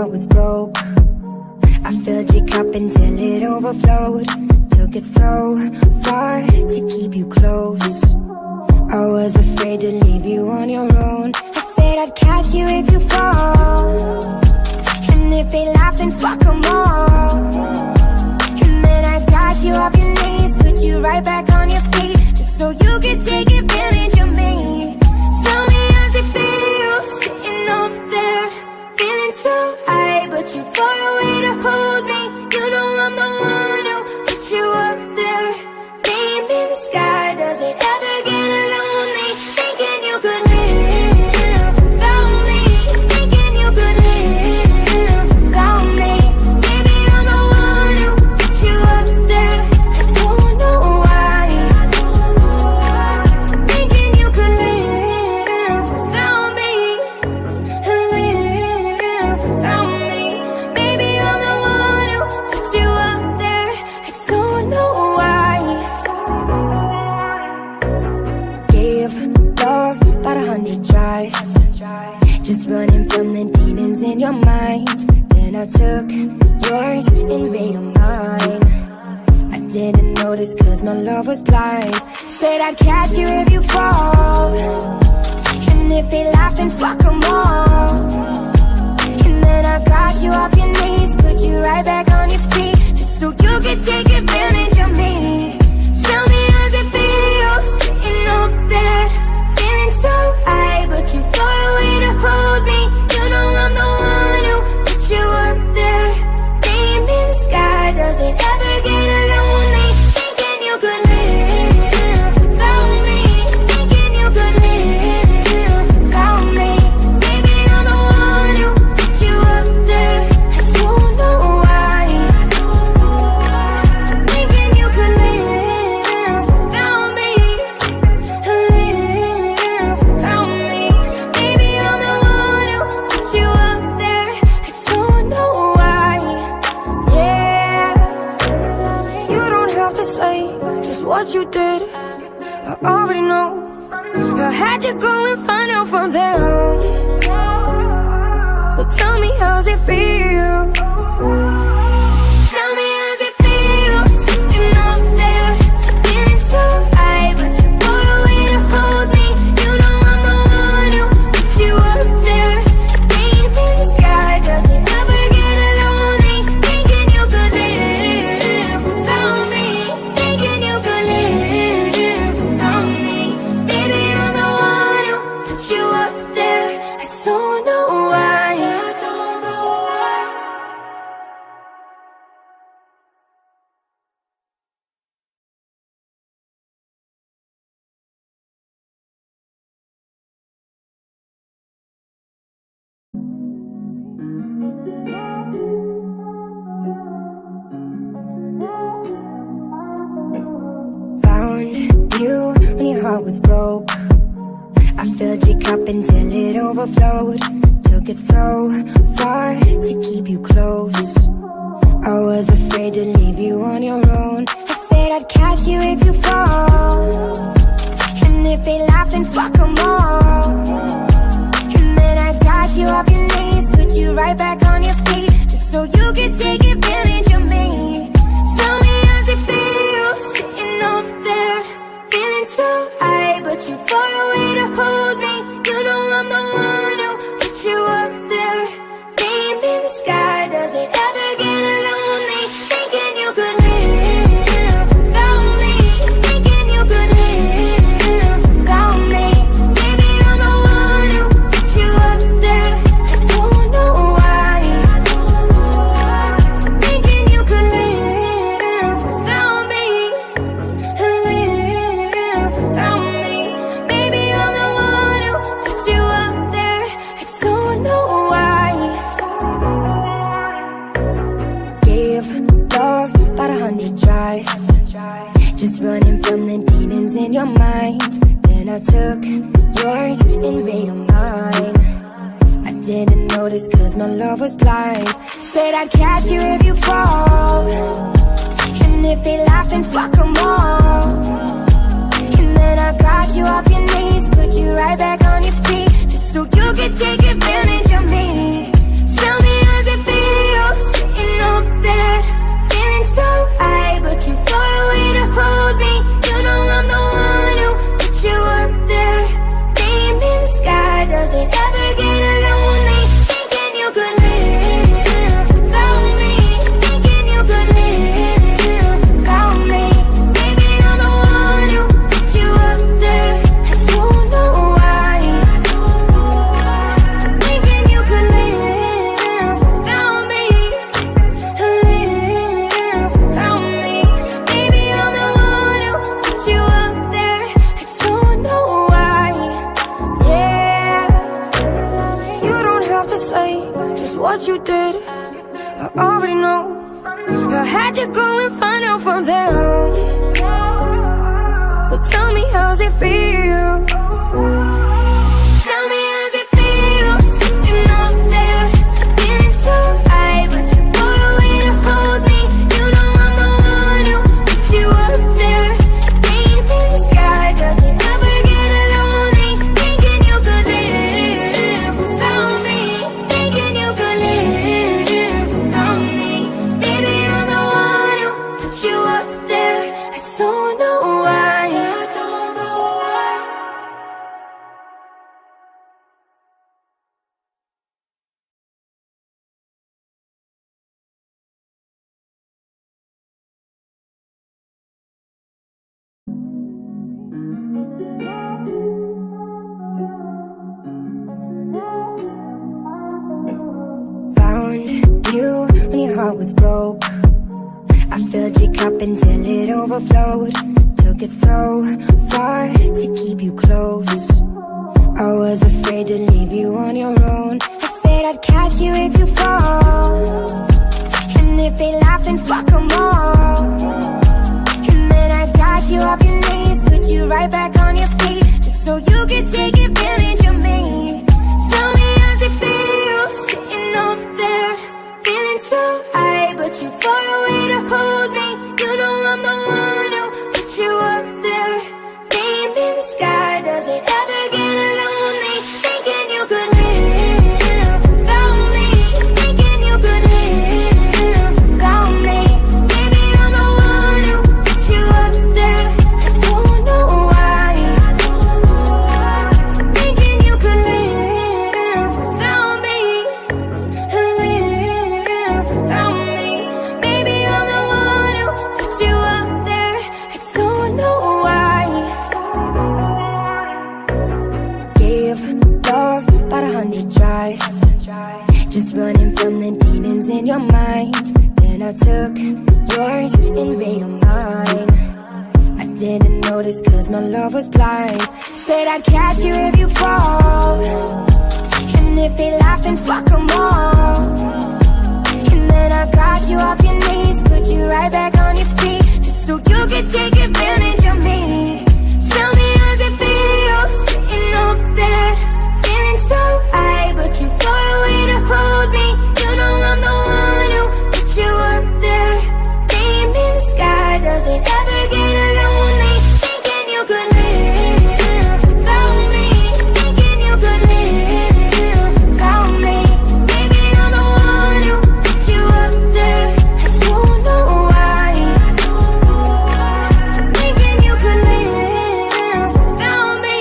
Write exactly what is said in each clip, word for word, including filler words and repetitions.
heart was broke, I filled your cup until it overflowed. Took it so far to keep you close. I was afraid to leave you on your own. I said I'd catch you if you fall, and if they laugh then fuck them all. And then I got you off your knees, put you right back on your feet, just so you could take advantage of me. Tell me how's it feel, sitting up there, feeling so high, but too far away to hold me. You know I'm the one who put you up there, name in the sky. Does it ever get lonely, thinking you could live without me, thinking you could live without me? Baby, I'm the one who put you up there, I don't know why, thinking you could live without me, live without me. Baby, I'm the one who put you up there, I don't know why. Gave love about a hundred tries, just running from the demons in your mind. Then I took yours and made them mine. I didn't notice cause my love was blind. Said I'd catch you if you fall, and if they laugh then fuck them all. And then I got you off your knees, put you right back on your feet, just so you could take advantage of me. Tell me how's it feel, sitting up there, feeling so high, but too far away to hold me. You know I'm the one who put you up there, name in the sky. Does it ever get lonely, thinking you could live without me, thinking you could live without me? Baby, I'm the one who put you up there, I don't know why, thinking you could live without me, live without me. Baby, I'm the one who put you up there, I don't know why. Yeah, you don't have to say just what you did, I already know. I had to go and find out from them. So tell me how's it feel, tell me how's it feel, sitting up there, feeling so high, but too far away to hold me. You know I'm the one who put you up there, name in the sky. Does it ever get lonely, thinking you could live without me, thinking you could live without me? Baby, I'm the one who put you up there, I don't know why, I don't know why. Found you when your heart was broke, I filled your cup until it overflowed. Took it so far to keep you close. I was afraid to leave you on your own. I said I'd catch you if you fall, and if they laugh then fuck them all. And then I got you off your knees, put you right back on your feet, just so you could take advantage of me. Tell me how's it feel, sitting up there, feeling so high, but too far away to hold me. You know I'm the one who put you up there, name in the sky. Does it ever get lonely, thinking you could live without me, thinking you could live without me? Baby, I'm the one who put you up there, I don't know why, thinking you could live without me, live without me? Baby, I'm the one who put you up there, I don't know why. Gave love about a hundred tries, just running from the demons in your mind. Then I took yours and made them mine. I didn't notice cause my love was blind. Said I'd catch you if you fall, and if they laugh then fuck them all. And then I got you off your knees, put you right back on your feet, just so you could take advantage of me. Tell me how's it So tell me, how's it feel? Tell me, how's it feel? Sitting up there, feeling so high, but too far away to hold me. You know I'm the one who put you up there. Name in the sky, does it ever get lonely? Thinking you could live without me. Thinking you could live without me. Baby, I'm the one who put you up there. I don't know why. I don't know why. Found you when your heart was broke. I filled your cup until it overflowed. Took it so far to keep you close. I was afraid to leave you on your own. I said I'd catch you if you fall, and if they laugh then fuck them all. And then I got you off your knees, put you right back on your feet, just so you could take advantage of me. Tell me, how's it feel? Sitting up there, feeling so high, but too far away to hold me. You know I'm the one who put you up there. Name in the sky, does it ever get lonely? Thinking you could live without me. Thinking you could live without me. Baby, I'm the one who put you up there. I don't know why. Thinking you could live without me. Live without me. Baby, I'm the one who put you up there. I don't know why. Gave love about a hundred tries, just running from the demons in your mind. Then I took yours and made them mine. I didn't notice cause my love was blind. Said I'd catch you if you fall, and if they laugh then fuck them all. And then I got you off your knees, put you right back on your feet, just so you could take advantage of me. Tell me, how's it feel? Sitting up there, feeling so high, but too far away to hold me. You know I'm the one who put you up there. Name in the sky, does it ever get lonely? Thinking you could live without me. Thinking you could live without me. Baby, I'm the one who put you up there. I don't know why. Thinking you could live without me.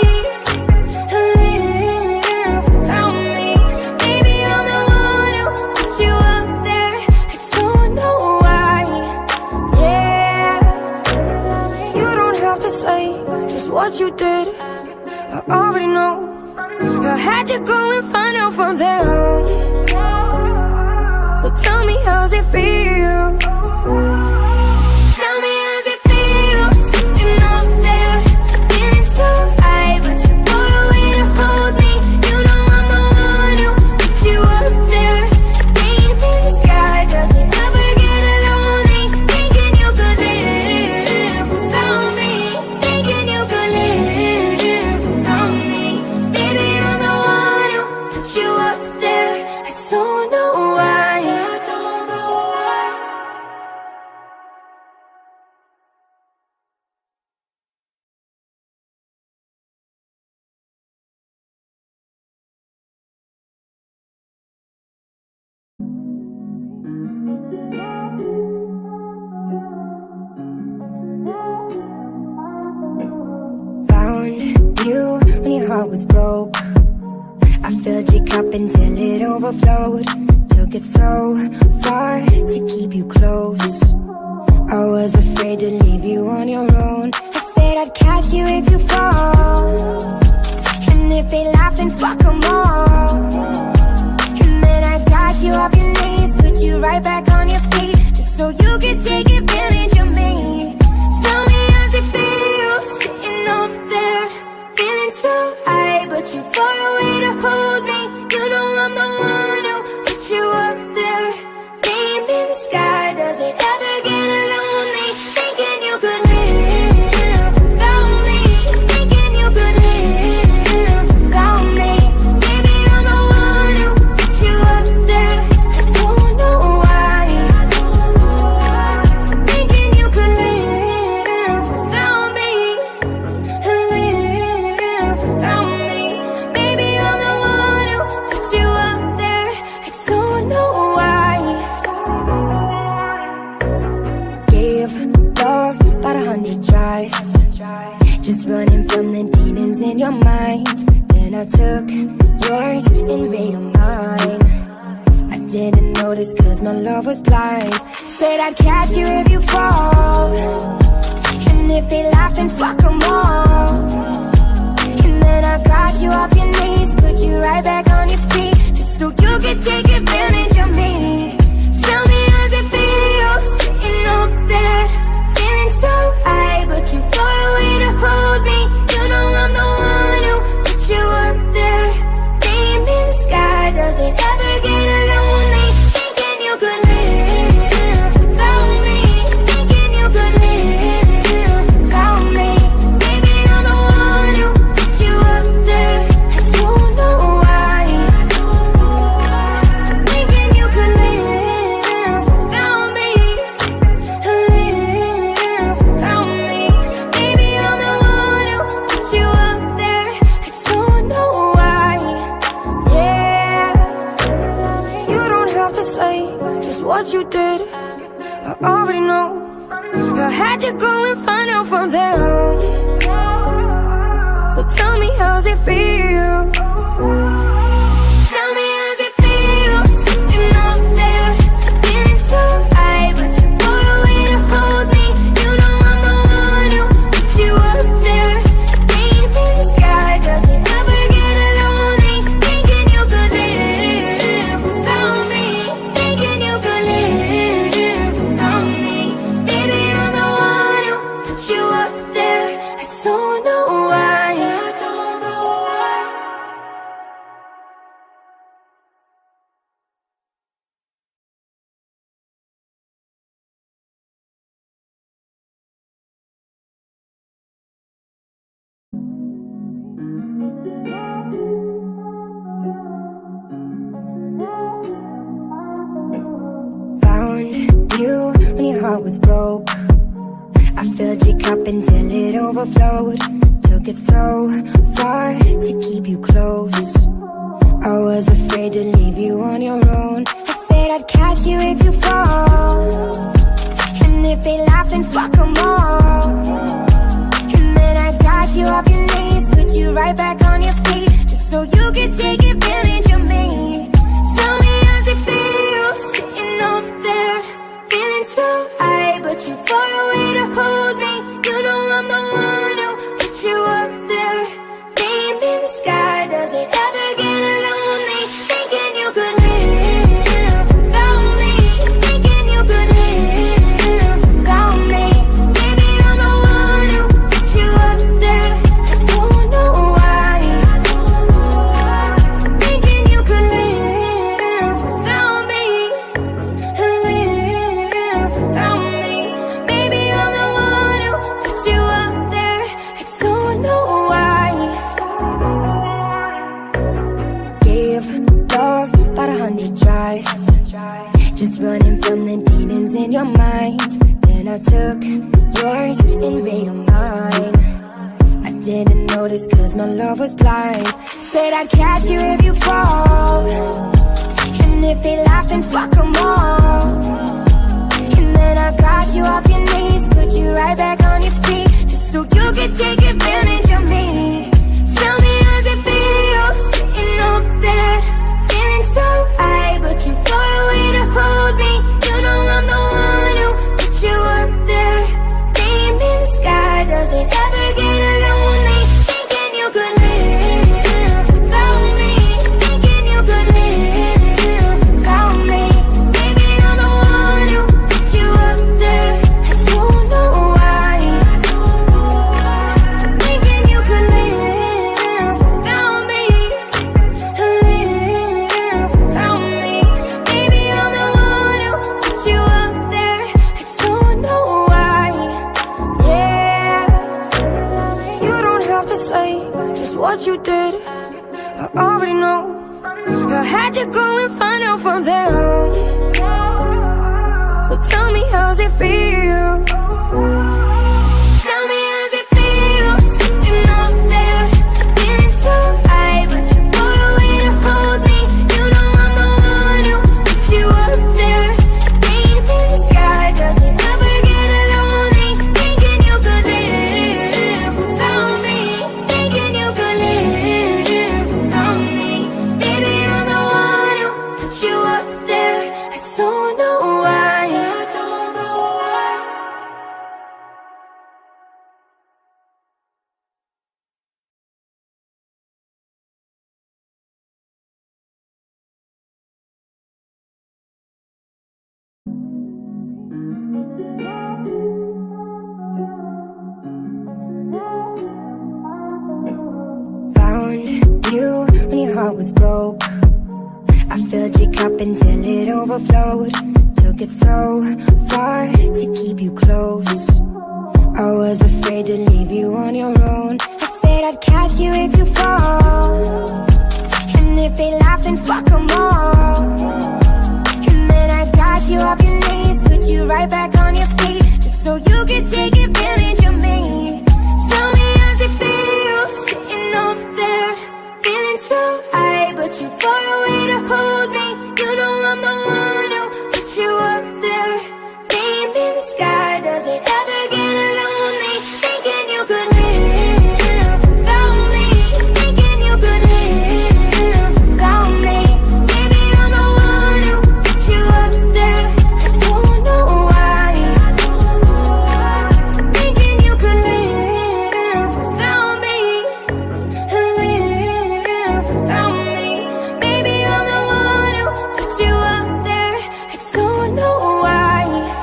Live without me. Baby, I'm the one who put you up there. I don't know why. Yeah. You don't have to say just what you did, I already know. I had to go and find out from them. So tell me, how's it feel? Tell me, how's it feel? Sitting up there, feeling so high, but too far away to hold me. You know I'm the one who put you up there. Name in the sky, does it ever get lonely? Thinking you could live without me. Thinking you could live without me. Baby, I'm the one who put you up there. I don't know why. I don't know why. Found you when your heart was broke. I filled your cup until it overflowed. Took it so far to keep you close. I was afraid to leave you on your own. I said I'd catch you if you fall, and if they laugh then fuck them all. And then I got you off your knees, put you right back on your feet, just so you could take advantage of me. Tell me, how's it feel? Sitting up there, feeling so high, but too far away to hold me. You know I'm the one who put you up there. Name in the sky, does it ever get lonely? Thinking you could live without me. hundred tries, just running from the demons in your mind. Then I took yours and made them mine. I didn't notice cause my love was blind. Said I'd catch you if you fall, and if they laugh then fuck them all. And then I got you off your knees, put you right back on your feet, just so you could take advantage of me. Tell me how's it feel, sitting up there, feeling so high, but you far away to hold me. You know I'm the one who put you up there, name in the sky. Does it ever get lonely, thinking you could live without me, thinking you could live without me? Baby, I'm the one who put you up there, I don't know why, thinking you could live without me, live without me. Baby, I'm the one who put you up there, I don't know why. Yeah, you don't have to say just what you did, I already know. I had to go and find out from them. So tell me how's it feel, tell me how's it feel, sitting up there, feeling so high, but too far away to hold me. You know I'm the one who put you up there, name in the sky. Does it ever get lonely, thinking you could live without me, thinking you could live without me? Baby, I'm the one who put you up there, I don't know why, I don't know why. Found you when your heart was broke, I filled your cup until it overflowed. Took it so far to keep you close, I was afraid to leave you on your own. I said I'd catch you if you fall, and if they laugh then fuck them all. And then I got you off your knees, put you right back on your feet, just so you could take advantage of me. Tell me how's it feel, sitting up there, feeling so high, but too far away to hold me. You know I'm the one who put you up there, name in the sky. Does it ever get lonely, thinking you could live without me, thinking you could live without me? Baby, I'm the one who put you up there, I don't know why, thinking you could live without me, live without me? Baby, I'm the one who put you up there, I don't know why. Gave love about a hundred tries, just running from the demons in your mind. Then I took yours and made them mine. I didn't notice cause my love was blind. Said I'd catch you if you fall, and if they laugh then fuck them all. And then I got you off your knees, put you right back on your feet, just so you could take advantage of me. Tell me how's it feel, sitting up there, feeling so high, but too far away to hold me. You know I'm the one who put you up there, name in the sky. Does it ever get lonely, thinking you could live without me, thinking you could live without me? Baby, I'm the one who put you up there, I don't know why, thinking you could live without me, live without me? Baby, I'm the one who put you up there, I don't know why. Yeah, you don't have to say just what you did, I already know. I had to go and find out from them. So tell me how's it feel, tell me how's it feel, sitting up there, feeling so high, but too far away to hold me. You know I'm the one who put you up there, name in the sky. Does it ever get lonely, thinking you could heart was broke. I filled your cup until it overflowed. Took it so far to keep you close. I was afraid to leave you on your own. I said I'd catch you if you fall, and if they laugh then fuck them all. And then I got you off your knees, put you right back on your feet, just so you could take advantage of me. Tell me how's it feel, sitting over there, feeling so high, but too far away to hold me. You know I'm the one who put you up there, name in the sky. Does it ever get lonely, thinking you could live without me, thinking you could live without me? Baby, I'm the one who put you up there. I don't know why, thinking you could live without me, live without me. Baby, I'm the one who put you up there. I don't know why.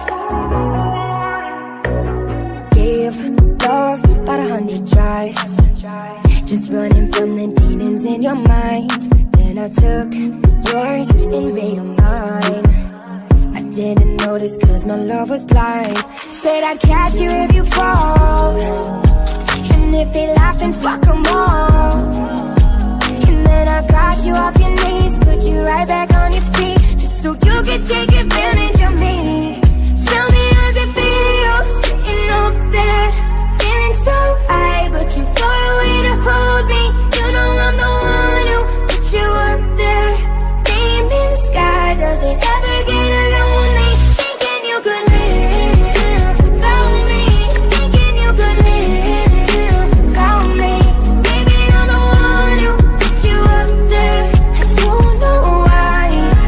Gave love about a hundred tries, just running from the demons in your mind. Then I took yours and made them mine. I didn't notice cause my love was blind. Said I'd catch you if you fall, and if they laugh then fuck them all. And then I got you off your knees, put you right back on your feet, just so you could take advantage of me. Tell me how's it feel, sitting up there, feeling so high, but too far away to hold me. You know I'm the one who put you up there, name in the sky. Does it ever get lonely, thinking you could live without me, thinking you could live without me? Baby, I'm the one who put you up there. I don't know why,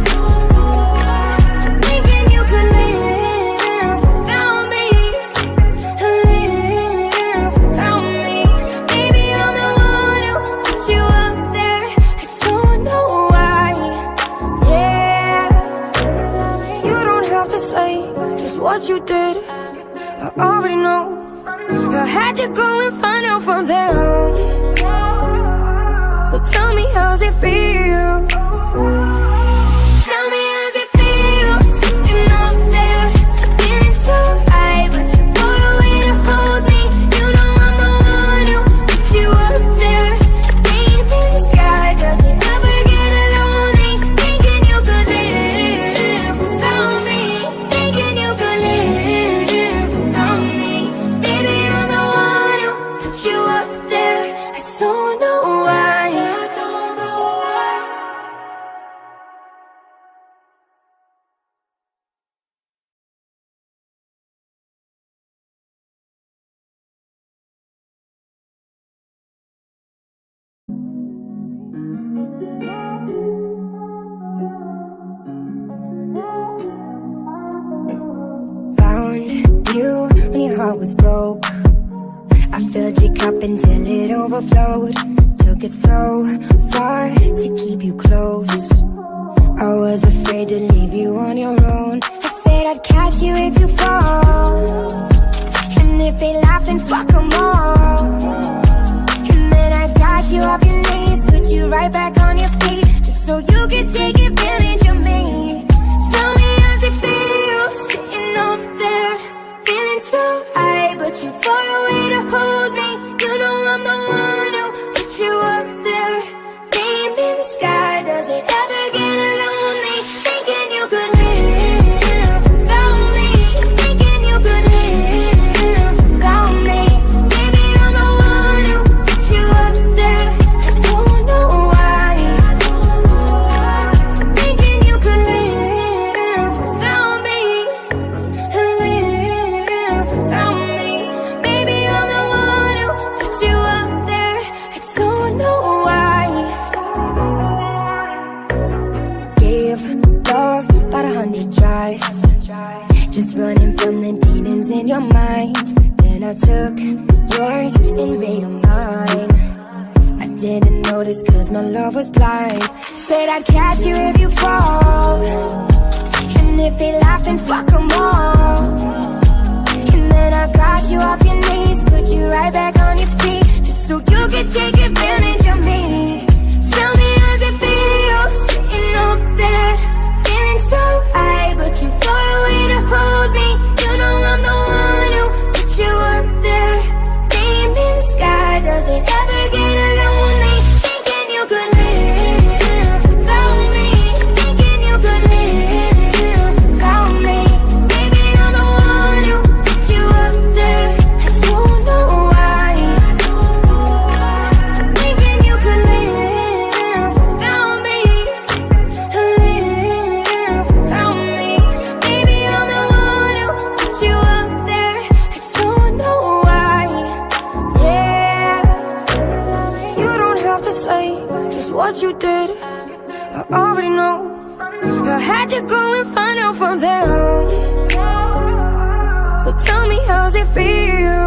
thinking you could live without me, live without me. Baby, I'm the one who put you up there. I don't know why. Yeah, you don't have to say just what you did, I already know. I had to go and find out from them. So tell me how's it feel, tell me how's it feel, sitting up there, feeling so high, but too far away to hold me. You know I'm the one who put you up there, name in the sky. Does it ever get lonely, thinking you could live without me, thinking you could live without me? Baby, I'm the one who put you up there. I don't know why, I don't know why. Found you when your heart was broke. I filled your cup until it overflowed. Took it so far to keep you close. I was afraid to leave you on your own. I said I'd catch you if you fall, and if they laugh then fuck them all. And then I got you off your knees, put you right back on your feet, just so you could take advantage of me. Tell me how's it feel, sitting up there, feeling so high, but too far away to hold me. You know I'm the one who put you up there, name in the sky. Does it ever get lonely, thinking you could live without me, thinking you could live without me? Baby, I'm the one who put you up there. I don't know why, thinking you could live without me, live without me. Baby, I'm the one who put you up there. I don't know why. Gave love about a hundred tries, just running from the demons in your mind. Then I took yours and made them mine. I didn't notice cause my love was blind. Said I'd catch you if you fall, and if they laugh then fuck them all. And then I got you off your knees, put you right back on your feet, just so you could take advantage of me. Tell me how's it had to go and find out from them. So tell me, how's it feel?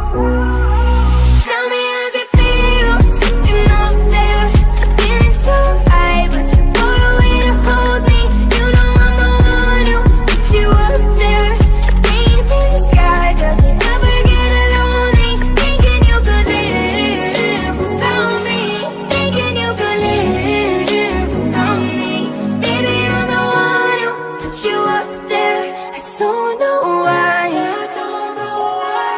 Tell me, how's it feel? Sitting up there, feeling so high, but you're far away to hold me. You know I'm the one who put you up there. Being in the sky doesn't ever get lonely. Thinking you could live without me. Thinking you could live without me. Baby, I'm the one who put you up there. I don't know why. I don't know why.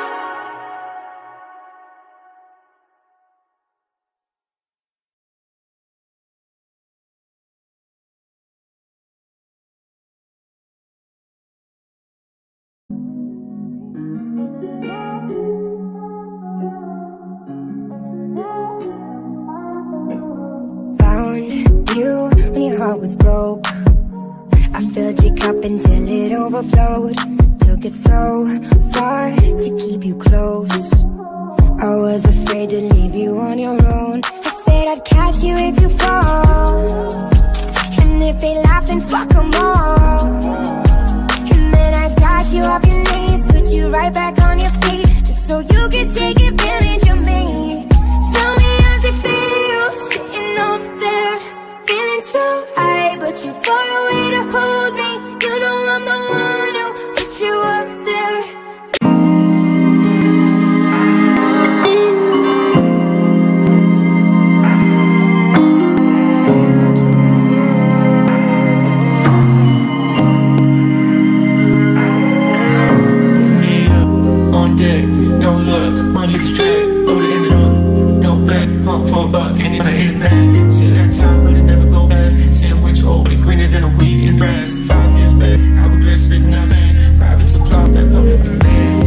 Found you when your heart was broke. I filled your cup until it overflowed. Took it so far to keep you close. I was afraid to leave you on your own. I said I'd catch you if you fall, and if they laugh, then fuck them all. And then I got you off your knees, put you right back on your feet, just so you could take advantage of me. Tell me, how's it feel, sitting up there, feeling so high, but you're far away to hold me. You know I'm the one who put you up there. On deck, no luck, money's a track, loaded in the trunk, no back, hunt for a buck, and it a hit man. See that time, but it never go back. Sandwich old, but it greener than a weed in grass. Five years back, hourglass spitting out van. Private supply, that public demand.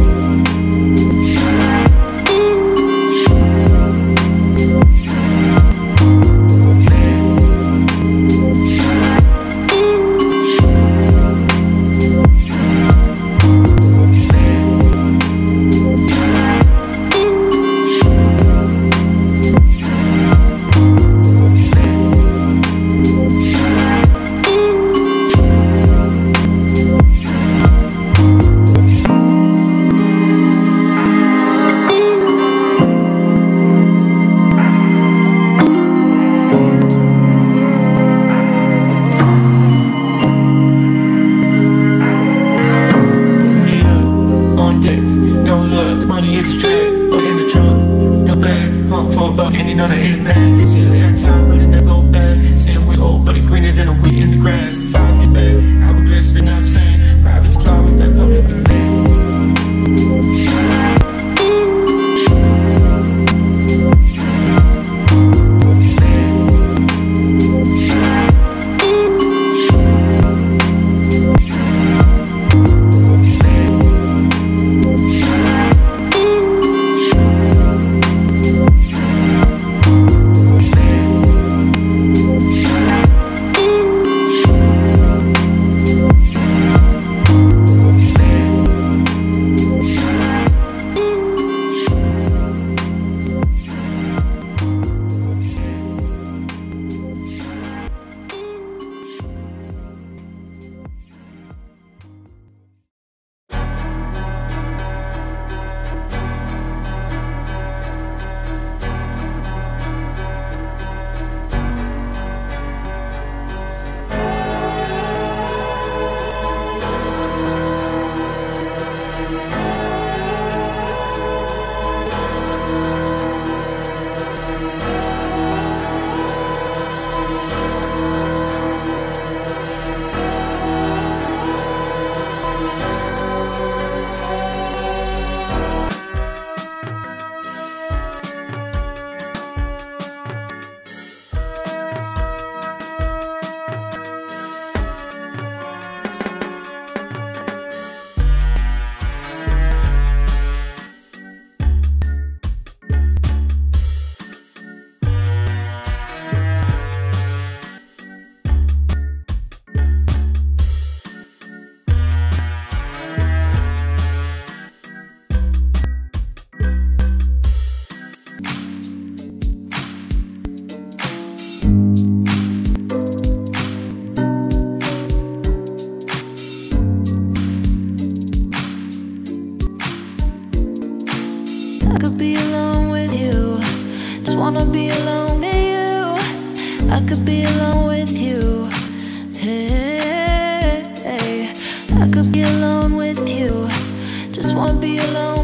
I could be alone with you. Just wanna be alone with you. I could be alone with you. Hey, I could be alone with you. Just wanna be alone.